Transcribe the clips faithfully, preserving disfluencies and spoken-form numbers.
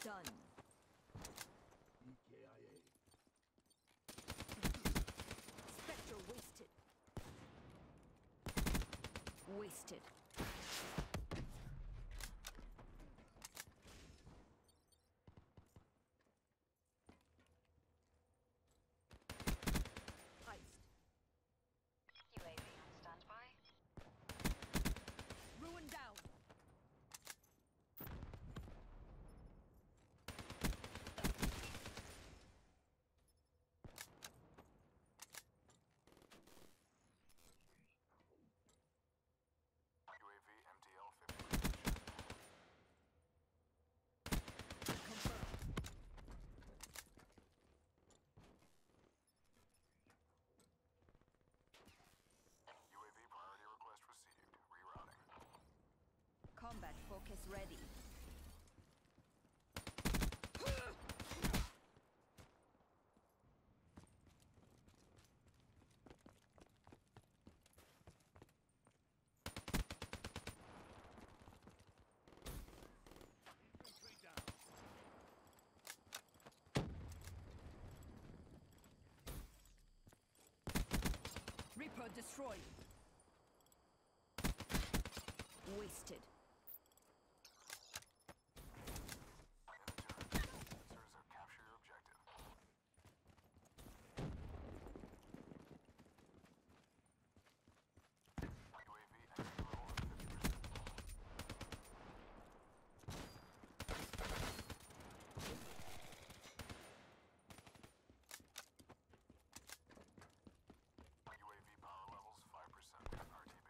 Done. E K I A. Spectre wasted. Wasted. Iced. U A V on standby. Ruin down. U A V M T L fifty. Confirmed. U A V priority request received. Rerouting. Combat focus ready. Infantry down. Reaper destroyed. Wasted. Sensors are capture your objective. U A V entry level at fifty percent. U A V power levels five percent. R T B.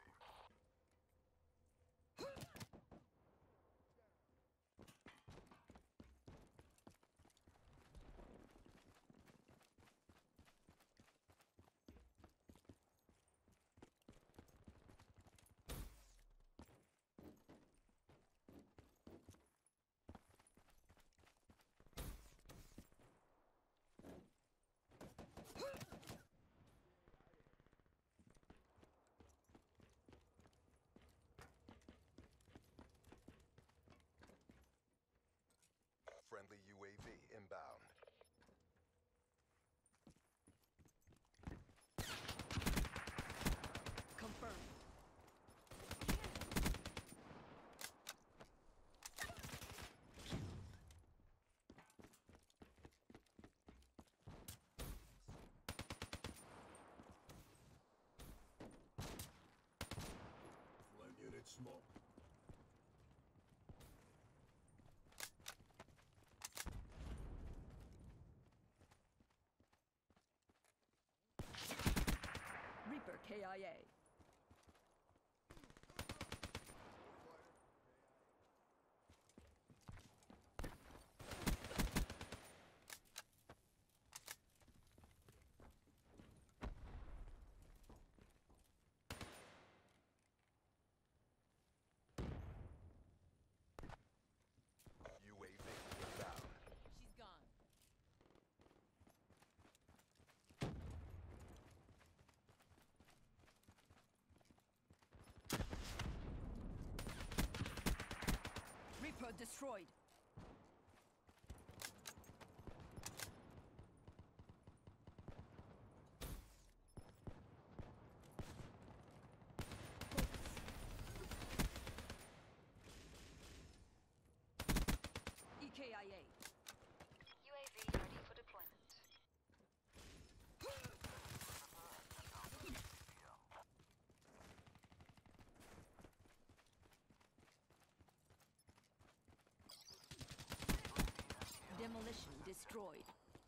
Friendly U A V inbound. Confirmed. Flame unit smoke. Reaper K I A. U A V inbound. She's gone. Reaper destroyed. E K I A. U A V ready for deployment. Demolition destroyed.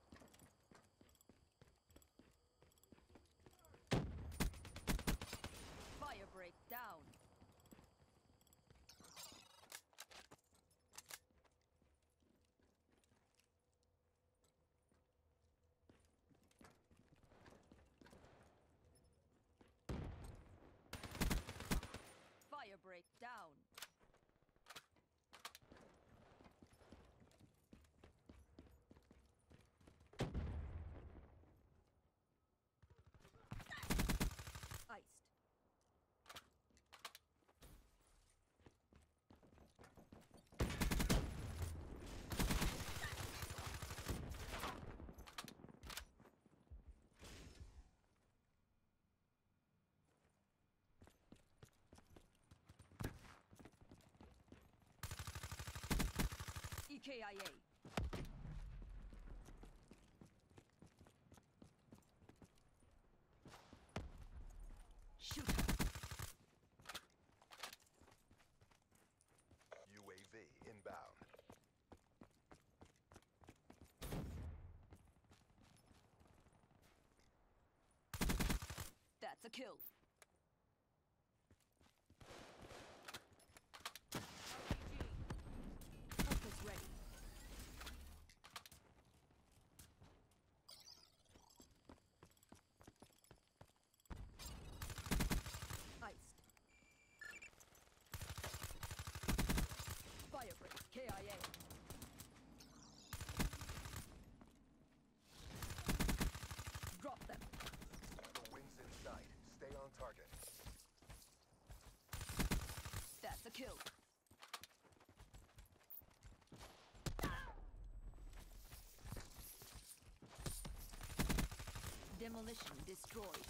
Firebreak down. Firebreak down. K I A. Shoot. U A V inbound. That's a kill. Focus ready. Iced. Fire break. K I A. Drop them. The wing's in sight. Stay on target. That's a kill. Demolition destroyed.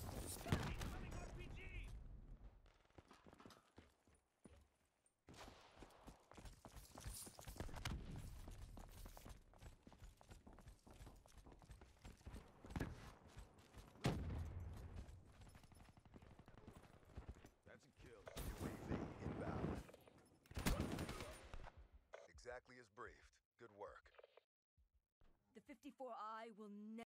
That's a kill. U A V inbound. Exactly as briefed. Good work. The fifty-four I will never